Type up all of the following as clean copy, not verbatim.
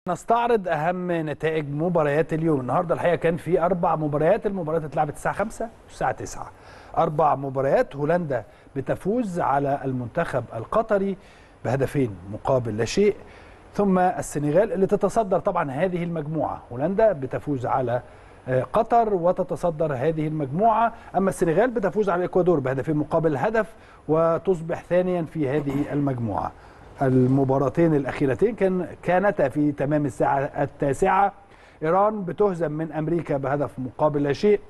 نستعرض اهم نتائج مباريات اليوم. النهارده الحقيقه كان في 4 مباريات، المباريات اتلعبت الساعه 5 والساعه 9. 4 مباريات. هولندا بتفوز على المنتخب القطري بهدفين مقابل لا شيء، ثم السنغال اللي تتصدر طبعا هذه المجموعه. هولندا بتفوز على قطر وتتصدر هذه المجموعه، اما السنغال بتفوز على الاكوادور بهدفين مقابل هدف وتصبح ثانيا في هذه المجموعه. المباراتين الأخيرتين كانتا في تمام الساعة 9. إيران بتهزم من أمريكا بهدف مقابل لا شيء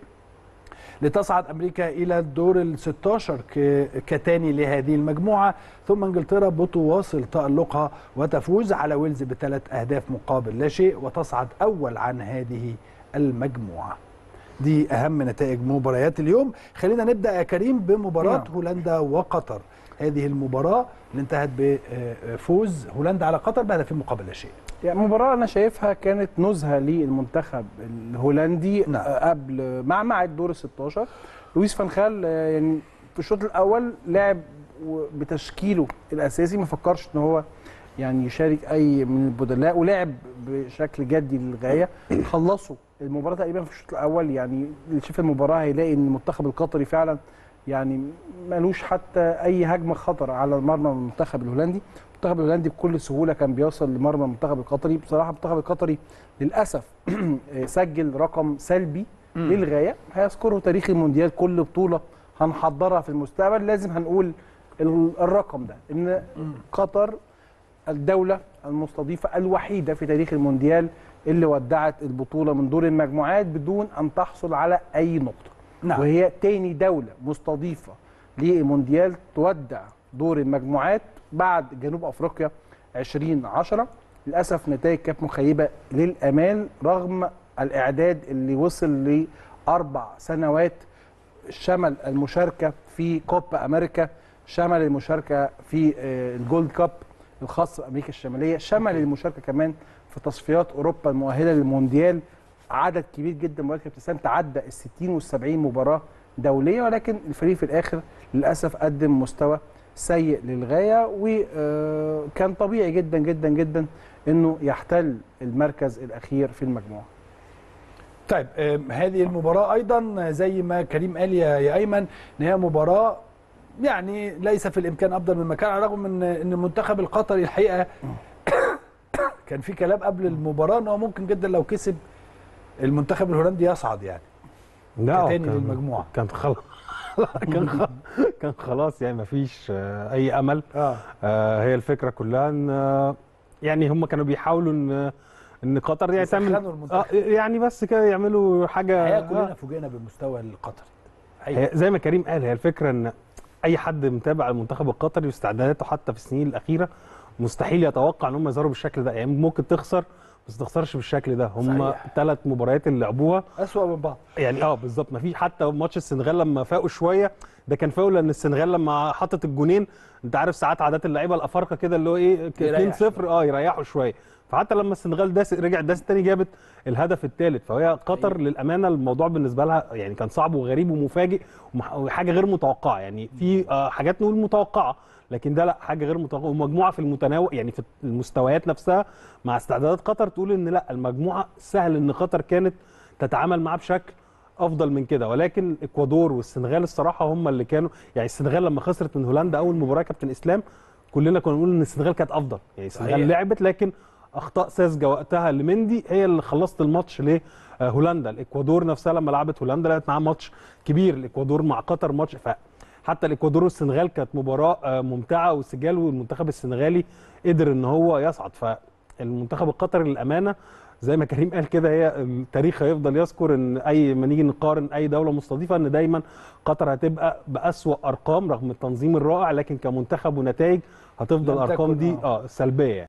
لتصعد أمريكا إلى الدور ال 16 كتاني لهذه المجموعة، ثم إنجلترا بتواصل تألقها وتفوز على ويلز ب3 أهداف مقابل لا شيء وتصعد أول عن هذه المجموعة. دي أهم نتائج مباريات اليوم. خلينا نبدأ يا كريم بمباراة هولندا وقطر. هذه المباراة اللي انتهت بفوز هولندا على قطر بهدفين مقابل لا شيء. يعني مباراة أنا شايفها كانت نزهة للمنتخب الهولندي. نعم. قبل مع الدور ال 16 لويس فان خال يعني في الشوط الأول لعب بتشكيله الأساسي، ما فكرش إن هو يعني يشارك أي من البدلاء، ولعب بشكل جدي للغاية. خلصوا المباراة تقريبا في الشوط الأول. يعني اللي شاف المباراة هيلاقي إن المنتخب القطري فعلا يعني مالوش حتى اي هجمه خطر على مرمى المنتخب الهولندي. المنتخب الهولندي بكل سهوله كان بيوصل لمرمى المنتخب القطري. بصراحه المنتخب القطري للاسف سجل رقم سلبي للغايه هيذكره تاريخ المونديال. كل بطوله هنحضرها في المستقبل لازم هنقول الرقم ده، ان قطر الدوله المستضيفه الوحيده في تاريخ المونديال اللي ودعت البطوله من دور المجموعات بدون ان تحصل على اي نقطه. نعم. وهي تاني دولة مستضيفة للمونديال تودع دور المجموعات بعد جنوب أفريقيا 2010. للأسف نتائج كانت مخيبة للأمال رغم الإعداد اللي وصل ل4 سنوات، شمل المشاركة في كوبا أمريكا، شمل المشاركة في الجولد كاب الخاص بأمريكا الشمالية، شمل المشاركة كمان في تصفيات أوروبا المؤهلة للمونديال. عدد كبير جدا من ابتسام تعدى ال60 وال70 مباراه دوليه، ولكن الفريق في الاخر للاسف قدم مستوى سيء للغايه، وكان طبيعي جدا جدا جدا انه يحتل المركز الاخير في المجموعه. طيب هذه المباراه ايضا زي ما كريم قال يا ايمن ان هي مباراه يعني ليس في الامكان افضل من مكان، على الرغم من ان المنتخب القطري الحقيقه كان في كلام قبل المباراه ان هو ممكن جدا لو كسب المنتخب الهولندي يصعد يعني كتاني للمجموعه. كان خلاص يعني مفيش اي امل. هي الفكره كلها ان يعني هم كانوا بيحاولوا ان قطر يعني تعمل يعني بس كده يعملوا حاجه. الحقيقه كلنا فوجئنا بالمستوى القطري. زي ما كريم قال، هي الفكره ان اي حد متابع المنتخب القطري واستعداداته حتى في السنين الاخيره مستحيل يتوقع ان هم يظهروا بالشكل ده. يعني ممكن تخسر بس ما تخسرش بالشكل ده. هم 3 مباريات اللي لعبوها اسوأ من بعض يعني. بالظبط. ما في حتى ماتش السنغال لما فاقوا شويه ده كان فاول، لان السنغال لما حطت الجونين انت عارف ساعات عادات اللعيبه الافارقه كده اللي هو ايه 2-0 يريحوا شويه. فحتى لما السنغال رجعت داس الثاني جابت الهدف الثالث. فهي قطر للامانه الموضوع بالنسبه لها يعني كان صعب وغريب ومفاجئ وحاجه غير متوقعه. يعني في حاجات نقول متوقعه، لكن ده لا، حاجه غير متوقعه. ومجموعه في المتناول يعني في المستويات نفسها مع استعدادات قطر تقول ان لا، المجموعه سهل ان قطر كانت تتعامل معاه بشكل افضل من كده. ولكن الاكوادور والسنغال الصراحه هم اللي كانوا يعني السنغال لما خسرت من هولندا اول مباراه كابتن اسلام كلنا كنا بنقول ان السنغال كانت افضل. يعني السنغال لعبت لكن اخطاء ساذجه وقتها لمندي هي اللي خلصت الماتش لهولندا. الاكوادور نفسها لما لعبت هولندا لعبت معاها ماتش كبير. الاكوادور مع قطر ماتش حتى الاكوادور والسنغال كانت مباراه ممتعه وسجال، والمنتخب السنغالي قدر ان هو يصعد. فالمنتخب القطري للامانه زي ما كريم قال كده هي التاريخ هيفضل يذكر ان اي ما نيجي نقارن اي دوله مستضيفه ان دايما قطر هتبقى باسوا ارقام رغم التنظيم الرائع، لكن كمنتخب ونتائج هتفضل ارقام دي سلبيه يعني.